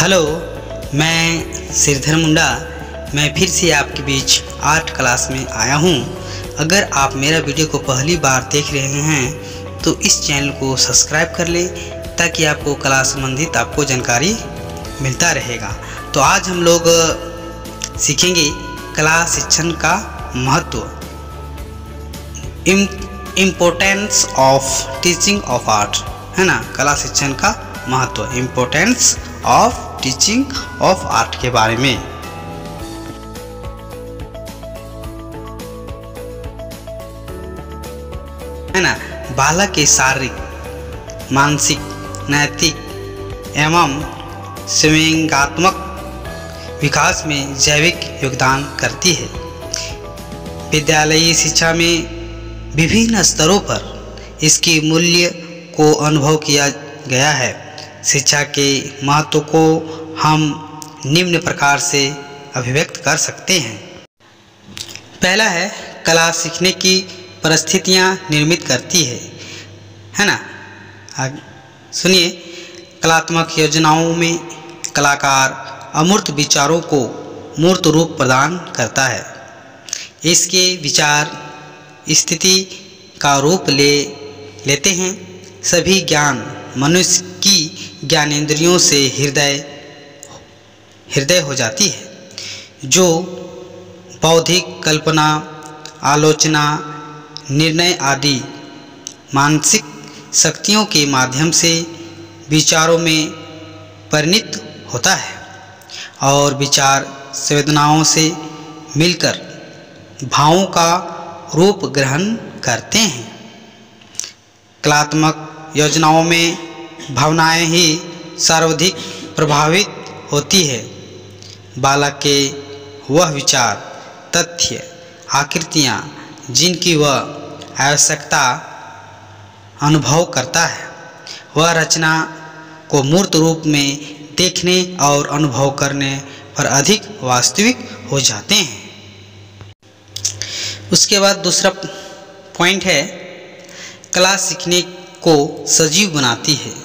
Hello, मैं श्रीधर मुंडा। मैं फिर से आपके बीच आर्ट क्लास में आया हूँ। अगर आप मेरा वीडियो को पहली बार देख रहे हैं तो इस चैनल को सब्सक्राइब कर लें ताकि आपको कला संबंधित आपको जानकारी मिलता रहेगा। तो आज हम लोग सीखेंगे कला शिक्षण का महत्व, importance of teaching of art, है ना। कला शिक्षण का महत्व, importance of teaching of art के बारे में। है ना। बालक के शारीरिक, मानसिक, नैतिक एवं संवेगात्मक विकास में जैविक योगदान करती है। विद्यालयी शिक्षा में विभिन्न स्तरों पर इसके मूल्य को अनुभव किया गया है। शिक्षा के महत्व को हम निम्न प्रकार से अभिव्यक्त कर सकते हैं। पहला है, कला सीखने की परिस्थितियाँ निर्मित करती है ना। सुनिए, कलात्मक योजनाओं में कलाकार अमूर्त विचारों को मूर्त रूप प्रदान करता है। इसके विचार स्थिति का रूप लेते हैं। सभी ज्ञान मनुष्य की ज्ञानेंद्रियों से हृदय हो जाती है, जो बौद्धिक कल्पना, आलोचना, निर्णय आदि मानसिक शक्तियों के माध्यम से विचारों में परिणत होता है और विचार संवेदनाओं से मिलकर भावों का रूप ग्रहण करते हैं। कलात्मक योजनाओं में भावनाएं ही सर्वाधिक प्रभावित होती है। बालक के वह विचार, तथ्य, आकृतियाँ जिनकी वह आवश्यकता अनुभव करता है, वह रचना को मूर्त रूप में देखने और अनुभव करने पर अधिक वास्तविक हो जाते हैं। उसके बाद दूसरा पॉइंट है, कला सीखने को सजीव बनाती है।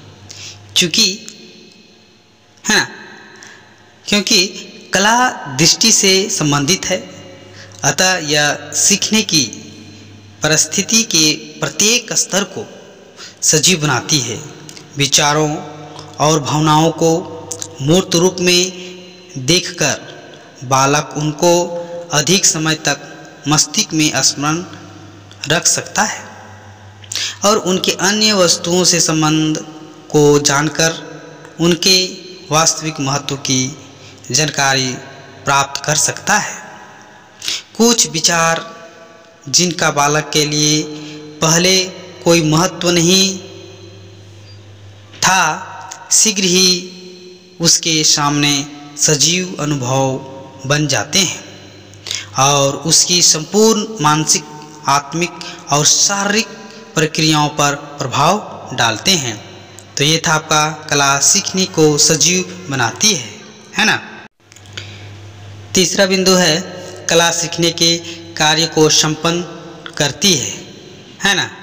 क्योंकि कला दृष्टि से संबंधित है, अतः यह सीखने की परिस्थिति के प्रत्येक स्तर को सजीव बनाती है। विचारों और भावनाओं को मूर्त रूप में देखकर बालक उनको अधिक समय तक मस्तिष्क में स्मरण रख सकता है और उनके अन्य वस्तुओं से संबंध को जानकर उनके वास्तविक महत्व की जानकारी प्राप्त कर सकता है। कुछ विचार जिनका बालक के लिए पहले कोई महत्व नहीं था, शीघ्र ही उसके सामने सजीव अनुभव बन जाते हैं और उसकी संपूर्ण मानसिक, आत्मिक और शारीरिक प्रक्रियाओं पर प्रभाव डालते हैं। तो ये था आपका कला सीखने को सजीव बनाती है ना। तीसरा बिंदु है, कला सीखने के कार्य को संपन्न करती है ना।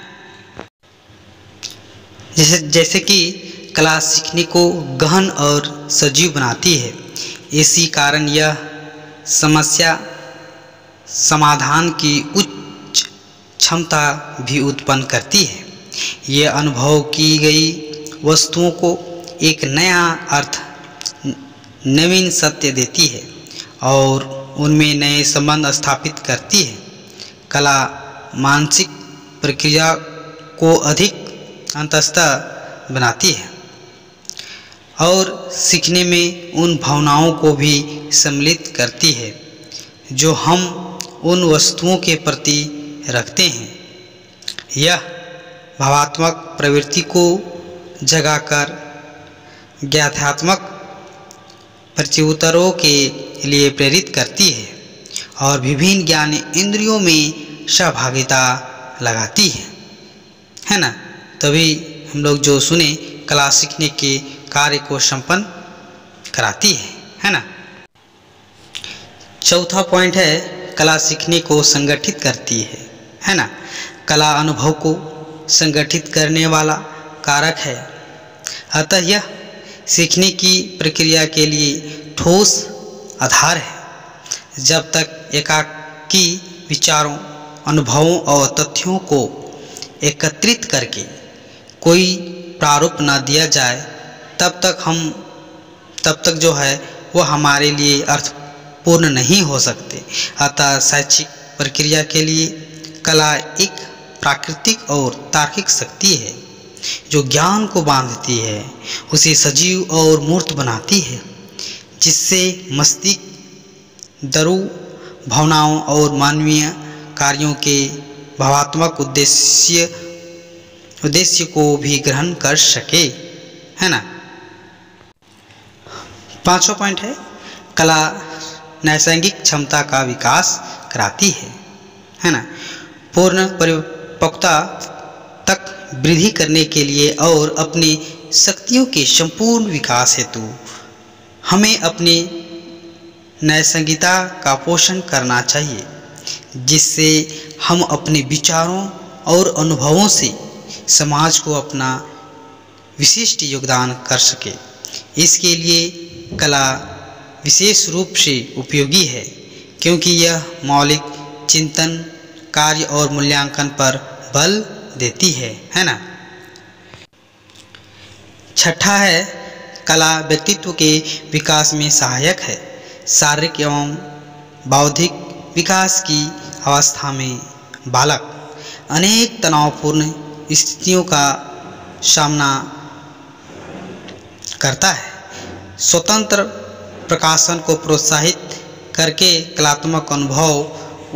जैसे कि कला सीखने को गहन और सजीव बनाती है। इसी कारण यह समस्या समाधान की उच्च क्षमता भी उत्पन्न करती है। यह अनुभव की गई वस्तुओं को एक नया अर्थ, नवीन सत्य देती है और उनमें नए संबंध स्थापित करती है। कला मानसिक प्रक्रिया को अधिक अंतस्था बनाती है और सीखने में उन भावनाओं को भी सम्मिलित करती है जो हम उन वस्तुओं के प्रति रखते हैं। यह भावात्मक प्रवृत्ति को जगाकर ज्ञानात्मक प्रत्युत्तरों के लिए प्रेरित करती है और विभिन्न ज्ञान इंद्रियों में सहभागिता लगाती है ना। तभी हम लोग जो सुने, कला सीखने के कार्य को संपन्न कराती है ना। चौथा पॉइंट है, कला सीखने को संगठित करती है ना। कला अनुभव को संगठित करने वाला कारक है, अतः यह सीखने की प्रक्रिया के लिए ठोस आधार है। जब तक एकाकी विचारों, अनुभवों और तथ्यों को एकत्रित करके कोई प्रारूप न दिया जाए, तब तक जो है वो हमारे लिए अर्थपूर्ण नहीं हो सकते। अतः शैक्षिक प्रक्रिया के लिए कला एक प्राकृतिक और तार्किक शक्ति है जो ज्ञान को बांधती है, उसे सजीव और मूर्त बनाती है, जिससे मस्तिष्क दरू भावनाओं और मानवीय कार्यों के भावात्मक उद्देश्य को भी ग्रहण कर सके, है ना। 5वां पॉइंट है, कला नैसर्गिक क्षमता का विकास कराती है ना। पूर्ण परिपक्वता तक वृद्धि करने के लिए और अपनी शक्तियों के संपूर्ण विकास हेतु हमें अपनी नैसर्गिकता का पोषण करना चाहिए, जिससे हम अपने विचारों और अनुभवों से समाज को अपना विशिष्ट योगदान कर सके। इसके लिए कला विशेष रूप से उपयोगी है, क्योंकि यह मौलिक चिंतन, कार्य और मूल्यांकन पर बल देती है ना। 6 है, कला व्यक्तित्व के विकास में सहायक है। शारीरिक एवं बौद्धिक विकास की अवस्था में बालक अनेक तनावपूर्ण स्थितियों का सामना करता है। स्वतंत्र प्रकाशन को प्रोत्साहित करके कलात्मक अनुभव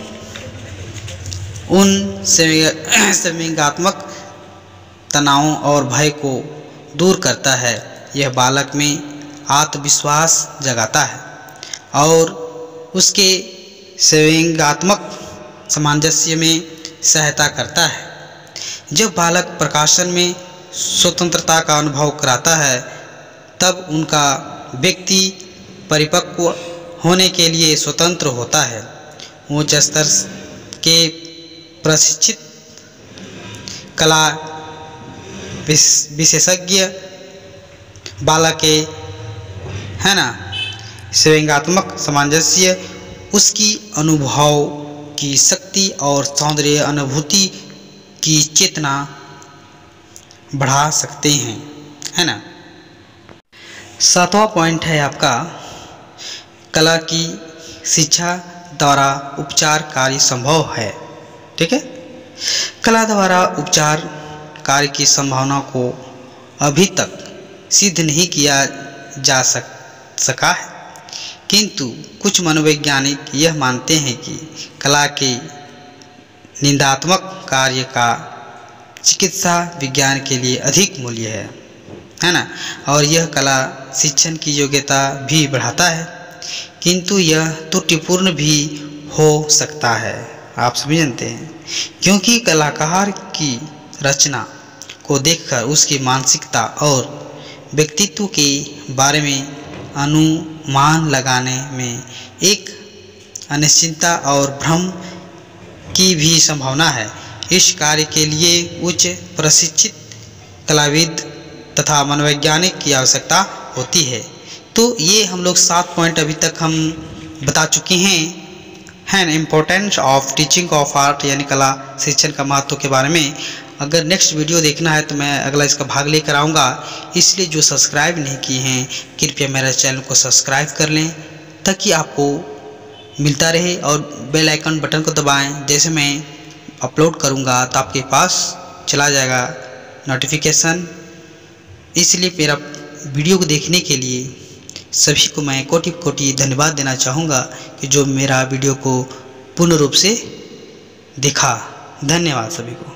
उन संवेगात्मक तनावों और भय को दूर करता है। यह बालक में आत्मविश्वास जगाता है और उसके संवेगात्मक सामंजस्य में सहायता करता है। जब बालक प्रकाशन में स्वतंत्रता का अनुभव कराता है, तब उनका व्यक्ति परिपक्व होने के लिए स्वतंत्र होता है। उच्च स्तर के प्रशिक्षित कला विशेषज्ञ बालक के, है ना, संवेगात्मक सामंजस्य, उसकी अनुभव की शक्ति और सौंदर्य अनुभूति की चेतना बढ़ा सकते हैं, है ना। 7वां पॉइंट है आपका, कला की शिक्षा द्वारा उपचार कार्य संभव है। ठीक है, कला द्वारा उपचार कार्य की संभावना को अभी तक सिद्ध नहीं किया जा सका है, किंतु कुछ मनोवैज्ञानिक यह मानते हैं कि कला के निंदात्मक कार्य का चिकित्सा विज्ञान के लिए अधिक मूल्य है ना। और यह कला शिक्षण की योग्यता भी बढ़ाता है, किंतु यह त्रुटिपूर्ण भी हो सकता है। आप सभी जानते हैं, क्योंकि कलाकार की रचना को देखकर उसकी मानसिकता और व्यक्तित्व के बारे में अनुमान लगाने में एक अनिश्चितता और भ्रम की भी संभावना है। इस कार्य के लिए उच्च प्रशिक्षित कलाविद तथा मनोवैज्ञानिक की आवश्यकता होती है। तो ये हम लोग 7 पॉइंट अभी तक हम बता चुके हैं importance of teaching of art, यानी कला शिक्षण का महत्व के बारे में। अगर नेक्स्ट वीडियो देखना है तो मैं अगला इसका भाग लेकर आऊँगा, इसलिए जो सब्सक्राइब नहीं किए हैं कृपया मेरे चैनल को सब्सक्राइब कर लें, ताकि आपको मिलता रहे, और बेल आइकन बटन को दबाएं। जैसे मैं अपलोड करूँगा तो आपके पास चला जाएगा नोटिफिकेशन। इसलिए मेरा वीडियो को देखने के लिए सभी को मैं कोटि कोटि धन्यवाद देना चाहूँगा कि जो मेरा वीडियो को पूर्ण रूप से देखा। धन्यवाद सभी को।